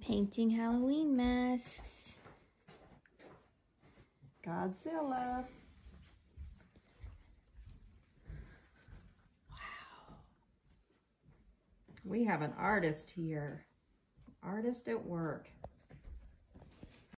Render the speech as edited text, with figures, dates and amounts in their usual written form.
Painting Halloween masks. Godzilla. Wow. We have an artist here. Artist at work.